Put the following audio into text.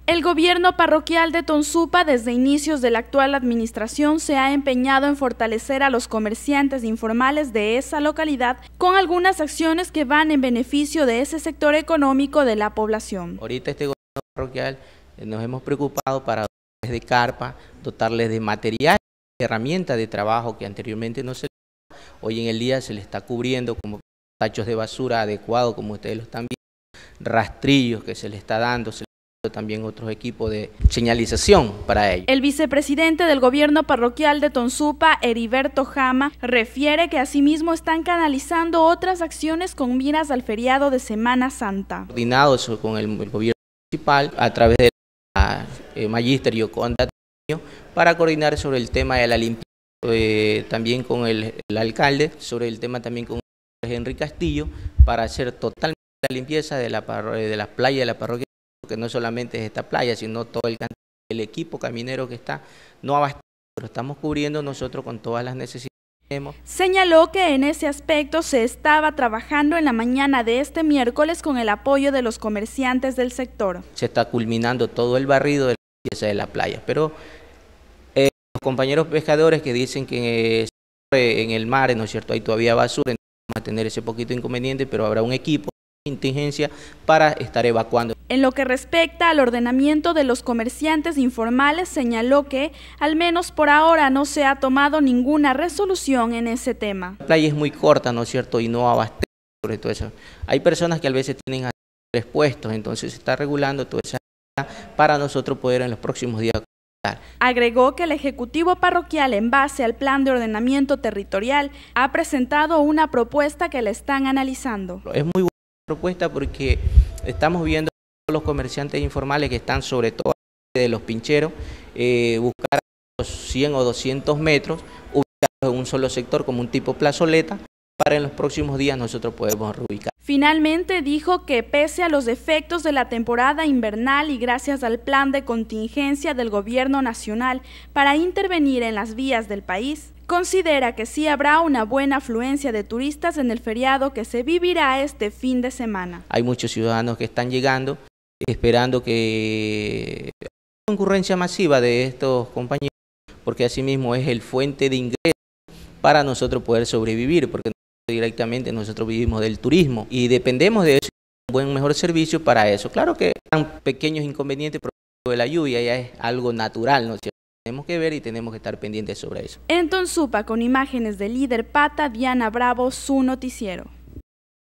El gobierno parroquial de Tonsupa, desde inicios de la actual administración, se ha empeñado en fortalecer a los comerciantes informales de esa localidad con algunas acciones que van en beneficio de ese sector económico de la población. Ahorita este gobierno parroquial nos hemos preocupado para dotarles de carpa, dotarles de material, herramientas de trabajo que anteriormente no se les daba. Hoy en el día se les está cubriendo como tachos de basura adecuados, como ustedes lo están viendo, rastrillos que se les está dando, también otros equipos de señalización para ellos. El vicepresidente del gobierno parroquial de Tonsupa, Heriberto Jama, refiere que asimismo están canalizando otras acciones con miras al feriado de Semana Santa. Coordinados con el gobierno municipal a través de la Magisterio Conda para coordinar sobre el tema de la limpieza, también con el alcalde, sobre el tema también con Henry Castillo, para hacer totalmente la limpieza de las playas de la parroquia, que no solamente es esta playa, sino todo el equipo caminero que está no abastecido, pero estamos cubriendo nosotros con todas las necesidades que tenemos. Señaló que en ese aspecto se estaba trabajando en la mañana de este miércoles con el apoyo de los comerciantes del sector. Se está culminando todo el barrido de la limpieza de la playa, pero los compañeros pescadores que dicen que en el mar, ¿no es cierto?, hay todavía basura, vamos a tener ese poquito inconveniente, pero habrá un equipo contingencia para estar evacuando. En lo que respecta al ordenamiento de los comerciantes informales, señaló que, al menos por ahora, no se ha tomado ninguna resolución en ese tema. La playa es muy corta, ¿no es cierto?, y no abastece sobre todo eso. Hay personas que a veces tienen hasta 3 puestos, entonces se está regulando toda esa para nosotros poder en los próximos días. Agregó que el Ejecutivo Parroquial, en base al Plan de Ordenamiento Territorial, ha presentado una propuesta que le están analizando. Es muy buena propuesta porque estamos viendo a los comerciantes informales que están sobre todo de los pincheros, buscar los 100 o 200 metros, ubicarlos en un solo sector como un tipo plazoleta, para en los próximos días nosotros podemos reubicar. Finalmente dijo que pese a los efectos de la temporada invernal y gracias al plan de contingencia del gobierno nacional para intervenir en las vías del país, considera que sí habrá una buena afluencia de turistas en el feriado que se vivirá este fin de semana. Hay muchos ciudadanos que están llegando, esperando que haya concurrencia masiva de estos compañeros, porque asimismo es el fuente de ingresos para nosotros poder sobrevivir, porque directamente nosotros vivimos del turismo y dependemos de eso, un buen mejor servicio para eso. Claro que están pequeños inconvenientes por de la lluvia, ya es algo natural, ¿no es cierto? Tenemos que ver y tenemos que estar pendientes sobre eso. En Tonsupa, con imágenes de Líder Pata, Diana Bravo, su noticiero.